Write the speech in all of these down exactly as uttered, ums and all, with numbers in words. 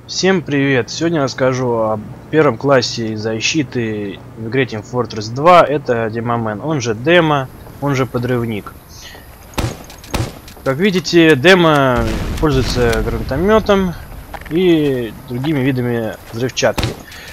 Всем привет! Сегодня расскажу о первом классе защиты в игре Team Fortress два. Это Демомен, он же Демо, он же Подрывник. Как видите, Демо пользуется гранатометом и другими видами взрывчатки.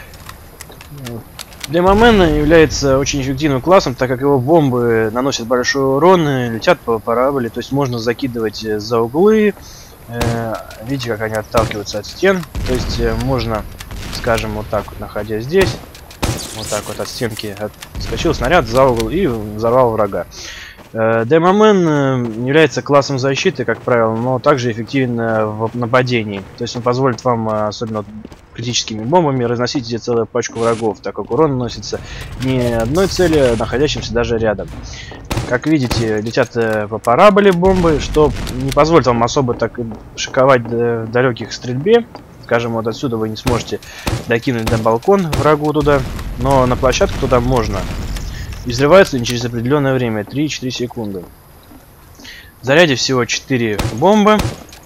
Демомен является очень эффективным классом, так как его бомбы наносят большой урон и летят по параболе, то есть можно закидывать за углы. Видите, как они отталкиваются от стен. То есть можно, скажем, вот так вот, находясь здесь, вот так вот от стенки отскочил снаряд за угол и взорвал врага. Демомен является классом защиты, как правило, но также эффективен в нападении. То есть он позволит вам, особенно критическими бомбами, разносить целую пачку врагов, так как урон наносится не одной цели, а находящимся даже рядом. Как видите, летят по параболе бомбы, что не позволит вам особо так шиковать в далеких стрельбе. Скажем, вот отсюда вы не сможете докинуть на балкон врагу туда, но на площадку туда можно. И взрываются они через определенное время, три-четыре секунды. В заряде всего четыре бомбы.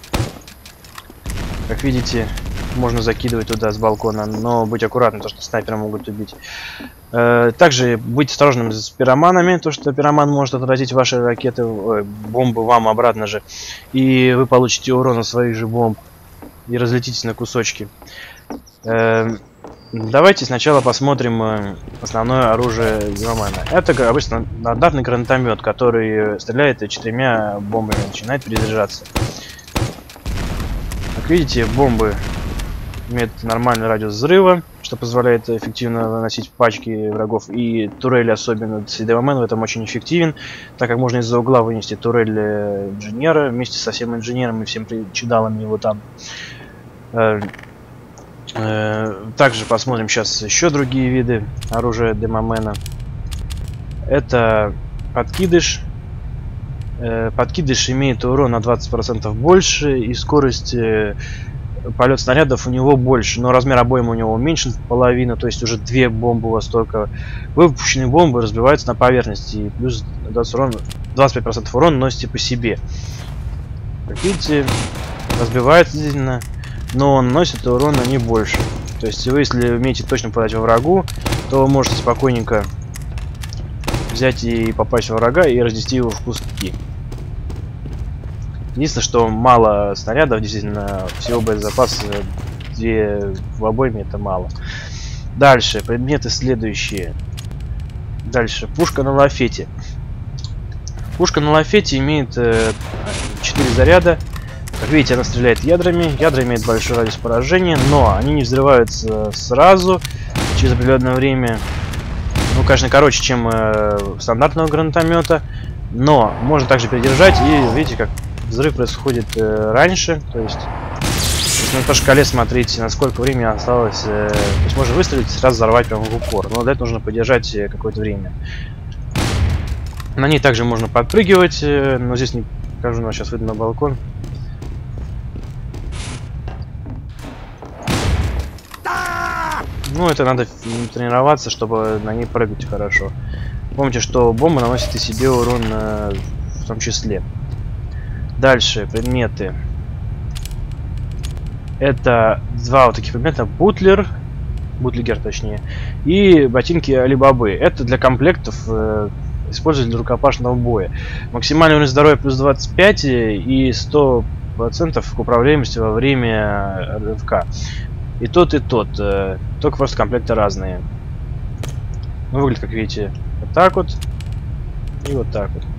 Как видите, можно закидывать туда с балкона, но быть аккуратным, потому что снайперы могут убить. Также быть осторожным с пироманами, то что пироман может отразить ваши ракеты, ой, бомбы вам обратно же, и вы получите урон от своих же бомб и разлетитесь на кусочки. Давайте сначала посмотрим основное оружие Демомена. Это обычно стандартный гранатомет, который стреляет четырьмя бомбами, начинает перезаряжаться. Как видите, бомбы имеют нормальный радиус взрыва, что позволяет эффективно наносить пачки врагов, и турель особенно. Демомен в этом очень эффективен, так как можно из-за угла вынести турель инженера вместе со всем инженером и всем причиндалами его там. Также посмотрим сейчас еще другие виды оружия Демомена. Это подкидыш. Подкидыш имеет урон на двадцать процентов больше, и скорость полет снарядов у него больше, но размер обоймы у него уменьшен в половину, то есть уже две бомбы у вас только. Выпущенные бомбы разбиваются на поверхности, и плюс двадцать пять процентов урона носите по себе. Как видите, разбивается действительно, но он наносит урона не больше. То есть вы, если умеете точно попадать во врагу, то вы можете спокойненько взять и попасть во врага и разнести его в куски. Единственное, что мало снарядов, действительно, всего боезапаса две в обойме, это мало. Дальше, предметы следующие. Дальше, пушка на лафете. Пушка на лафете имеет э, четыре заряда. Как видите, она стреляет ядрами. Ядра имеют большой радиус поражения, но они не взрываются сразу, через определенное время. Ну, конечно, короче, чем э, стандартного гранатомета. Но можно также передержать, и видите, как взрыв происходит э, раньше. То есть, на той шкале смотрите, насколько времени осталось. Э, то есть можно выстрелить и сразу взорвать прямо в упор. Но для этого нужно подержать э, какое-то время. На ней также можно подпрыгивать, э, но здесь не покажу, но сейчас выйду на балкон. Ну, это надо тренироваться, чтобы на ней прыгать хорошо. Помните, что бомба наносит и себе урон э, в том числе. Дальше, предметы. Это два вот таких предмета. Бутлер, бутлигер точнее, и ботинки Алибабы. Это для комплектов, э, использовать для рукопашного боя. Максимальный уровень здоровья плюс двадцать пять и сто процентов к управляемости во время рывка. И тот, и тот. Э, только просто комплекты разные. Ну, выглядит, как видите, вот так вот. И вот так вот.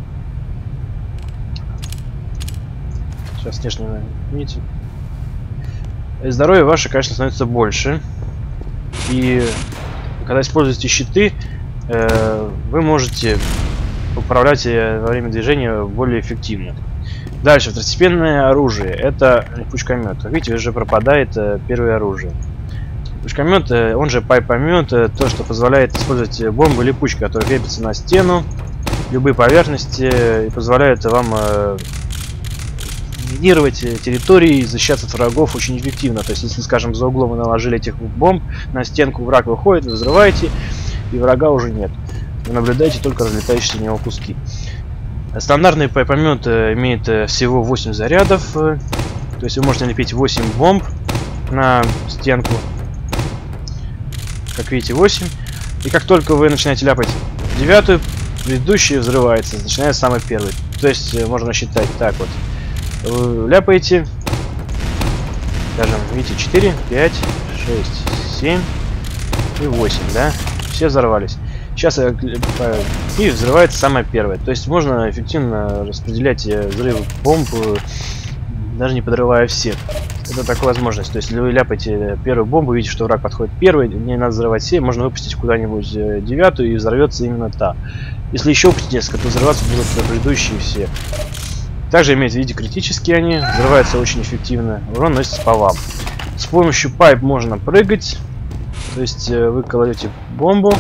Сейчас внешне видите. Здоровье ваше, конечно, становится больше. И когда используете щиты, э, вы можете управлять во время движения более эффективно. Дальше, второстепенное оружие. Это пучкомет. Как видите, уже пропадает э, первое оружие. Пучкомет, э, он же пайпомет, э, то, что позволяет использовать бомбы или пучки, которые крепятся на стену, любые поверхности, э, и позволяют вам э, минировать территории, защищаться от врагов очень эффективно. То есть, если, скажем, за углом вы наложили этих бомб на стенку, враг выходит, вы взрываете, и врага уже нет. Вы наблюдаете только разлетающиеся у него куски. Стандартный пайпомет имеет всего восемь зарядов, то есть вы можете налепить восемь бомб на стенку. Как видите, восемь. И как только вы начинаете ляпать девятую, предыдущая взрывается, начиная с самой первой. То есть можно считать так вот. Вы ляпаете, скажем, видите, четыре, пять, шесть, семь и восемь, да? Все взорвались. Сейчас и взрывается самая первая. То есть можно эффективно распределять взрывы бомб, даже не подрывая все. Это такая возможность. То есть, если вы ляпаете первую бомбу, видите, что враг подходит первый, не надо взрывать все, можно выпустить куда-нибудь девятую и взорвется именно та. Если еще выпустить несколько, то взрываться будут предыдущие все. Также имеют, видите, критические они, взрываются очень эффективно, урон носится по вам. С помощью пайп можно прыгать, то есть вы кладете бомбу,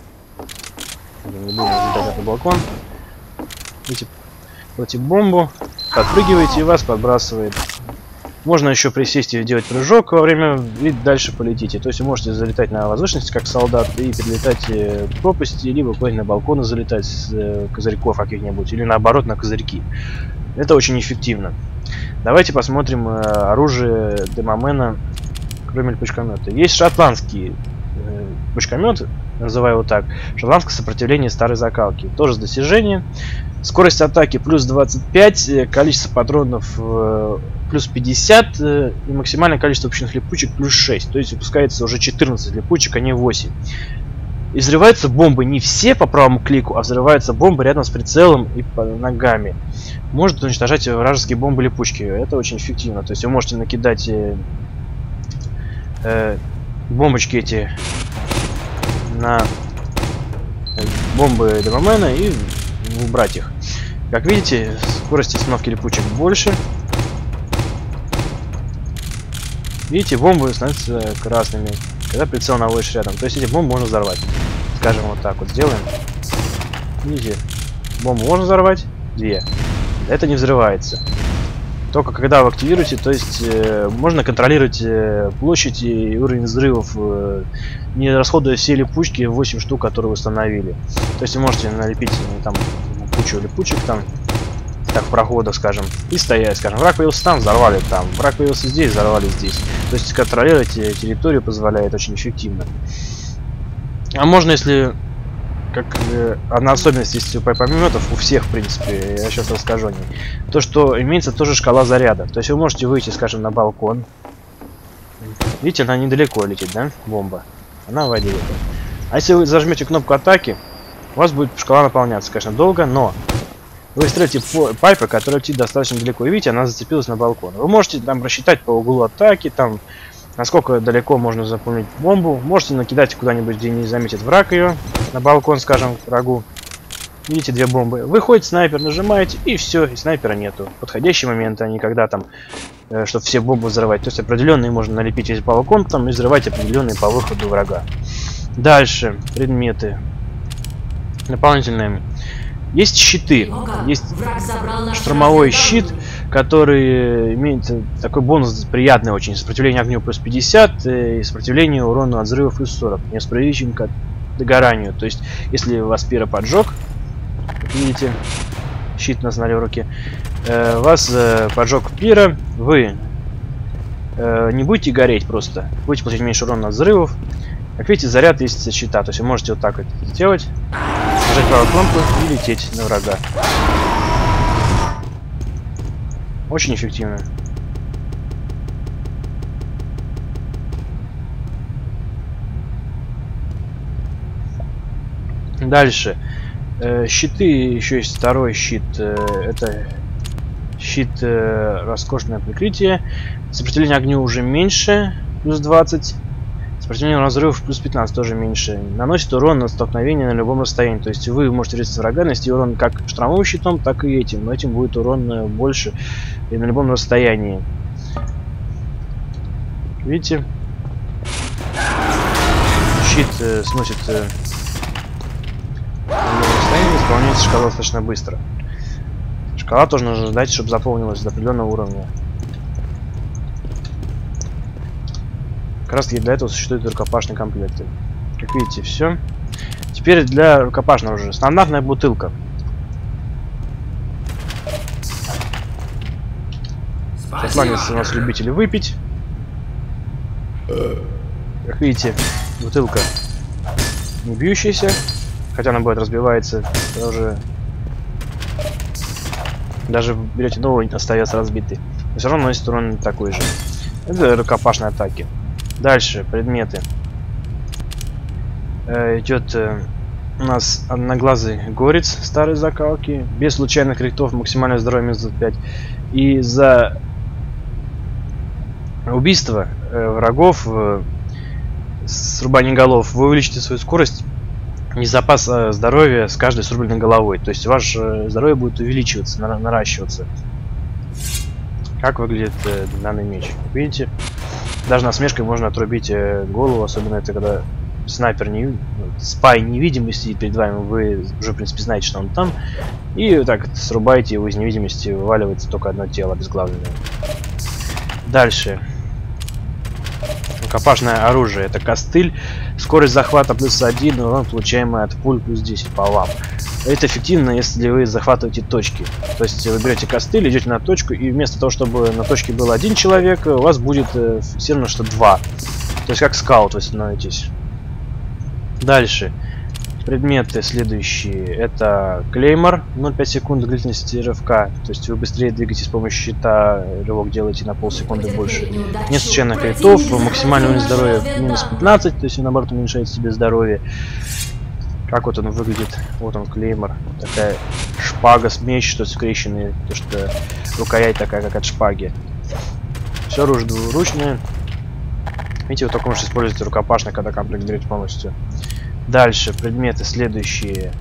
не будем взлетать на балкон, видите, кладете бомбу, подпрыгиваете и вас подбрасывает. Можно еще присесть и делать прыжок во время, и дальше полетите. То есть вы можете залетать на возвышенность, как солдат, и перелетать в пропасти, либо куда-нибудь на балконы залетать с козырьков каких-нибудь, или наоборот на козырьки. Это очень эффективно. Давайте посмотрим оружие Демомена, кроме пучкомета. Есть шотландский э, пучкомет, называю его так. Шотландское сопротивление старой закалки. Тоже с достижением. Скорость атаки плюс двадцать пять, количество патронов э, плюс пятьдесят э, и максимальное количество выпущенных липучек плюс шесть. То есть выпускается уже четырнадцать липучек, а не восемь. И взрываются бомбы не все по правому клику, а взрываются бомбы рядом с прицелом и под ногами. Может уничтожать вражеские бомбы липучки. Это очень эффективно. То есть вы можете накидать э, э, бомбочки эти на э, бомбы Демомена и убрать их. Как видите, скорость установки липучек больше. Видите, бомбы становятся красными, когда прицел наводишь рядом. То есть эти бомбы можно взорвать. Скажем, вот так вот сделаем. Видите, бомбу можно взорвать, две. Это не взрывается. Только когда вы активируете, то есть э, можно контролировать э, площадь и уровень взрывов, э, не расходуя все липучки, восемь штук, которые вы установили. То есть вы можете налепить э, там кучу липучек там, так, в проходах, скажем, и стоять, скажем, враг появился там, взорвали там, враг появился здесь, взорвали здесь. То есть контролировать территорию позволяет очень эффективно. А можно, если как э, одна особенность есть у пайпометов, у всех, в принципе, я сейчас расскажу о ней, то, что имеется тоже шкала заряда. То есть вы можете выйти, скажем, на балкон. Видите, она недалеко летит, да, бомба? Она в воде. А если вы зажмете кнопку атаки, у вас будет шкала наполняться, конечно, долго, но вы стреляете по пайпы, которая летит достаточно далеко. И видите, она зацепилась на балкон. Вы можете там рассчитать по углу атаки, там, насколько далеко можно заполнить бомбу. Можете накидать куда-нибудь, где не заметит враг ее, на балкон, скажем, к врагу. Видите, две бомбы. Выходит снайпер, нажимаете, и все, и снайпера нету. Подходящие моменты, а не когда там, э, чтобы все бомбы взрывать. То есть определенные можно налепить весь балкон, там, и взрывать определенные по выходу врага. Дальше, предметы. Дополнительные. Есть щиты. Есть штурмовой щит, который имеет такой бонус приятный очень. Сопротивление огню плюс пятьдесят и сопротивление урону от взрывов плюс сорок. Не спровечен к догоранию. То есть, если у вас пира поджег, как видите, щит у нас на левой руке, э, вас э, поджег пира, вы э, не будете гореть просто. Будете получить меньше урона от взрывов. Как видите, заряд есть от щита. То есть вы можете вот так вот сделать. Нажать правую кнопку и лететь на врага. Очень эффективно. Дальше. Э, щиты, еще есть второй щит. Э, это щит э, роскошное прикрытие. Сопротивление огню уже меньше, плюс двадцать. Сопротивление разрывов плюс пятнадцать, тоже меньше. Наносит урон на столкновение на любом расстоянии. То есть вы можете резать врага, нанести урон как штурмовым щитом, так и этим. Но этим будет урон больше и на любом расстоянии. Видите? Щит э, сносит э, на любом расстоянии, исполняется шкала достаточно быстро. Шкала тоже нужно ждать, чтобы заполнилась до определенного уровня. Как раз таки для этого существуют рукопашные комплекты. Как видите, все. Теперь для рукопашного уже стандартная бутылка. Шотландец у нас любители выпить. Как видите, бутылка не бьющаяся, хотя она будет разбивается, тоже даже берете новый, остается разбитый. Но все равно наносит урон такой же. Это рукопашные атаки. Дальше предметы. Э, идет э, у нас одноглазый горец старой закалки, без случайных критов, максимальное здоровье минус двадцать пять. И за убийство э, врагов, э, срубание голов, вы увеличите свою скорость и запас э, здоровья с каждой срубленной головой. То есть ваше здоровье будет увеличиваться, на наращиваться. Как выглядит э, данный меч? Видите? Даже насмешкой можно отрубить э, голову, особенно это когда снайпер не, спай невидимый сидит перед вами, вы уже в принципе знаете, что он там, и вот так срубаете его из невидимости, вываливается только одно тело обезглавленное. Дальше. Рукопашное оружие. Это костыль, скорость захвата плюс один, урон получаемый от пуль плюс десять по вам. Это эффективно, если вы захватываете точки. То есть вы берете костыль, идете на точку, и вместо того, чтобы на точке был один человек, у вас будет э, фиксировано, что два. То есть как скаут вы становитесь. Дальше. Предметы следующие. Это клеймор, ноль целых пять секунд длительности рывка. То есть вы быстрее двигаетесь с помощью щита, рывок делаете на полсекунды больше. Нет случайных критов, максимальный уровень здоровья минус пятнадцать, то есть вы наоборот уменьшаете себе здоровье. Как вот он выглядит? Вот он, клеймор. Такая шпага с меч, что скрещенный, то что рукоять такая, как от шпаги. Все оружие двуручное. Видите, вы только можете использовать рукопашно, когда комплект берете полностью. Дальше предметы следующие.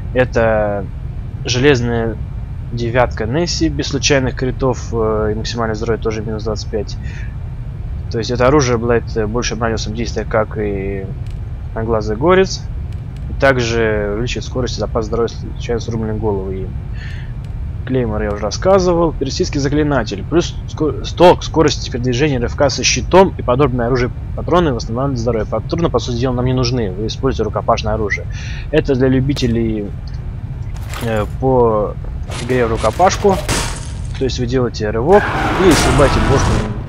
Это железная девятка Несси без случайных критов и максимальное здоровье тоже минус двадцать пять. То есть это оружие обладает большим радиусом действия, как и одноглазый горец. И также увеличивает скорость и запас здоровья случайно срубленной головы. Клеймор я уже рассказывал. Персидский заклинатель. Плюс сто к скорости передвижения рывка со щитом и подобное оружие патроны восстанавливают здоровье. Патроны, по сути дела, нам не нужны. Вы используете рукопашное оружие. Это для любителей э, по игре в рукопашку. То есть вы делаете рывок и срубаете бошку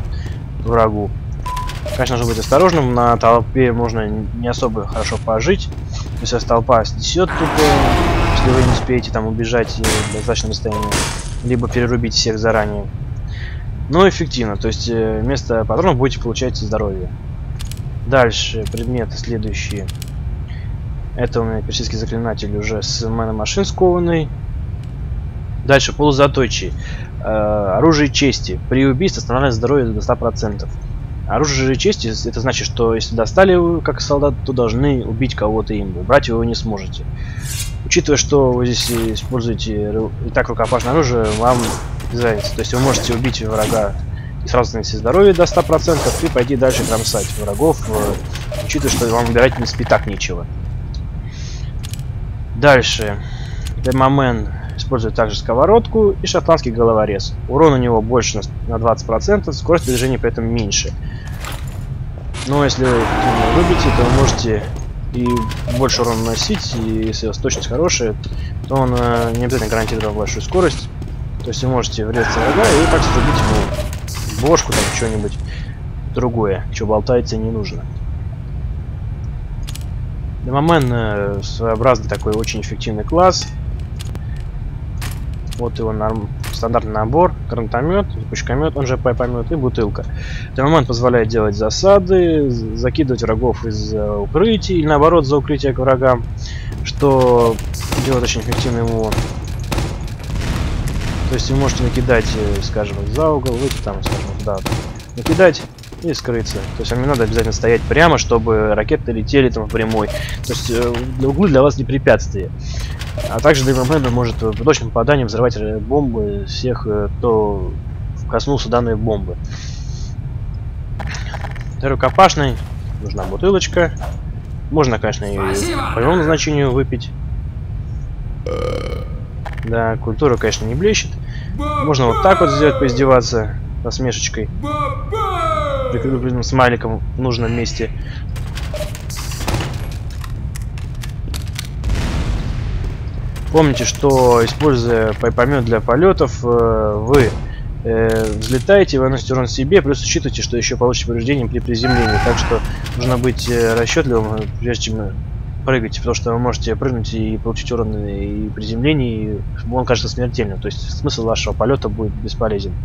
врагу. Конечно, нужно быть осторожным. На толпе можно не особо хорошо пожить. Если толпа снесет тупо, если вы не успеете там убежать в достаточном расстоянии, либо перерубить всех заранее. Но эффективно, то есть вместо патронов будете получать здоровье. Дальше предметы следующие. Это у меня персидский заклинатель уже с мана-машин скованный. Дальше полузатойчий. Э, оружие чести. При убийстве останавливает здоровье до ста процентов. Оружие чести, это значит, что если достали вы как солдат, то должны убить кого-то им. Убрать его вы не сможете. Учитывая, что вы здесь используете и так рукопашное оружие, вам без разницы. То есть вы можете убить врага и сразу снести здоровье до ста процентов и пойти дальше кромсать врагов, учитывая, что вам выбирать в принципе так нечего. Дальше. Демомен использует также сковородку и шотландский головорез. Урон у него больше на двадцать процентов, скорость движения при этом меньше. Но если вы любите, то вы можете и больше урона наносить, и если у вас точность хорошая, то он э, не обязательно гарантирует вам большую скорость. То есть вы можете врезаться врага и так срубить ему бошку, там что-нибудь другое, что болтается не нужно. Демомен э, своеобразный такой очень эффективный класс. Вот его норм... стандартный набор: гранатомет, пучкомет, он же пайпомет, и бутылка. Демомен позволяет делать засады, закидывать врагов из укрытий, или наоборот за укрытие к врагам, что делает очень эффективно его. То есть вы можете накидать, скажем, за угол, выйти там, скажем, да, накидать и скрыться. То есть вам не надо обязательно стоять прямо, чтобы ракеты летели там в прямой. То есть для углы для вас не препятствие. А также Демомен может по точным попаданиям взрывать бомбы всех, кто коснулся данной бомбы. Рукопашный. Нужна бутылочка. Можно, конечно, и по его назначению выпить. Да, культура, конечно, не блещет. Можно вот так вот сделать, поиздеваться насмешечкой, прикрепленным смайликом в нужном месте. Помните, что, используя пайпомет для полетов, вы э, взлетаете, вы наносите урон себе, плюс учитывайте, что еще получите повреждение при приземлении. Так что нужно быть э, расчетливым, прежде чем прыгать, потому что вы можете прыгнуть и получить урон и приземление, и он кажется смертельным. То есть смысл вашего полета будет бесполезен.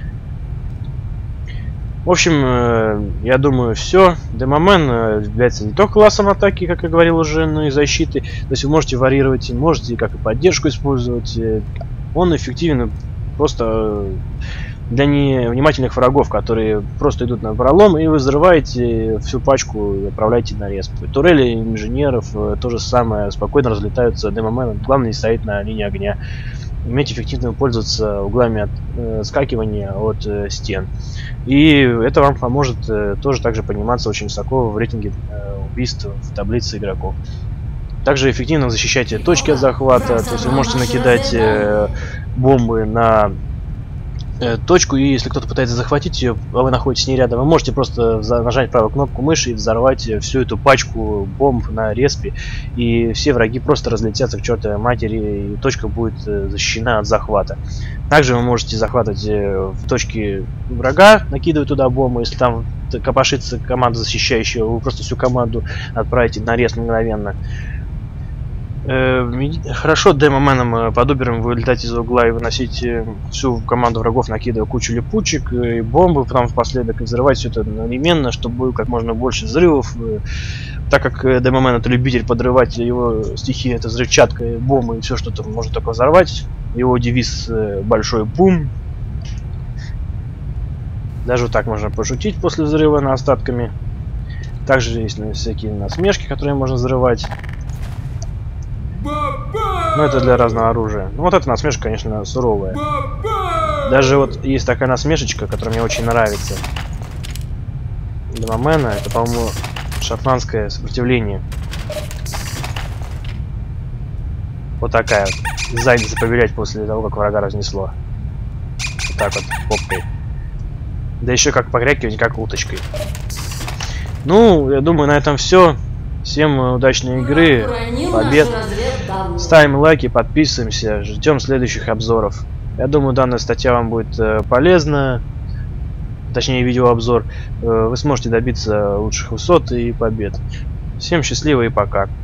В общем, я думаю, все. Демомен является не только классом атаки, как я говорил уже, но и защиты. То есть вы можете варьировать, можете как и поддержку использовать. Он эффективен просто для невнимательных врагов, которые просто идут на пролом, и вы взрываете всю пачку и отправляете на респ. Турели инженеров то же самое, спокойно разлетаются демоменом. Главное не стоять на линии огня. Уметь эффективно пользоваться углами от, э, скакивания от э, стен. И это вам поможет э, тоже также подниматься очень высоко в рейтинге э, убийств в таблице игроков. Также эффективно защищайте точки от захвата, то есть вы можете накидать э, бомбы на э, точку, и если кто-то пытается захватить ее, а вы находитесь не рядом, вы можете просто нажать правую кнопку мыши и взорвать всю эту пачку бомб на респе, и все враги просто разлетятся к чертовой матери, и точка будет э, защищена от захвата. Также вы можете захватывать э, в точке врага, накидывать туда бомбы, если там копошится команда защищающая, вы просто всю команду отправите на респ мгновенно. Хорошо демоменом под убером вылетать из угла и выносить всю команду врагов, накидывая кучу липучек и бомбы, потом впоследок и взрывать все это одновременно, чтобы было как можно больше взрывов. Так как демомен это любитель подрывать, его стихия это взрывчатка, бомбы и все, что там может только взорвать. Его девиз большой бум. Даже вот так можно пошутить после взрыва на остатками. Также есть всякие насмешки, которые можно взрывать. Но это для разного оружия. Ну вот эта насмешка, конечно, суровая. Даже вот есть такая насмешечка, которая мне очень нравится. Демомена, это, по-моему, шотландское сопротивление. Вот такая вот. Задница побелять после того, как врага разнесло. Вот так вот, попкой. Да еще как покрякивать, как уточкой. Ну, я думаю, на этом все. Всем удачной игры, побед. Ставим лайки, подписываемся, ждем следующих обзоров. Я думаю, данная статья вам будет э, полезна, точнее видеообзор. Э, вы сможете добиться лучших высот и побед. Всем счастливо и пока.